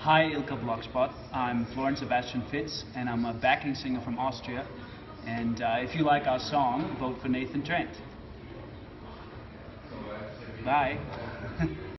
Hi Ilka Blogspot, I'm Florian Sebastian Fitz and I'm a backing singer from Austria, and if you like our song, vote for Nathan Trent. Bye.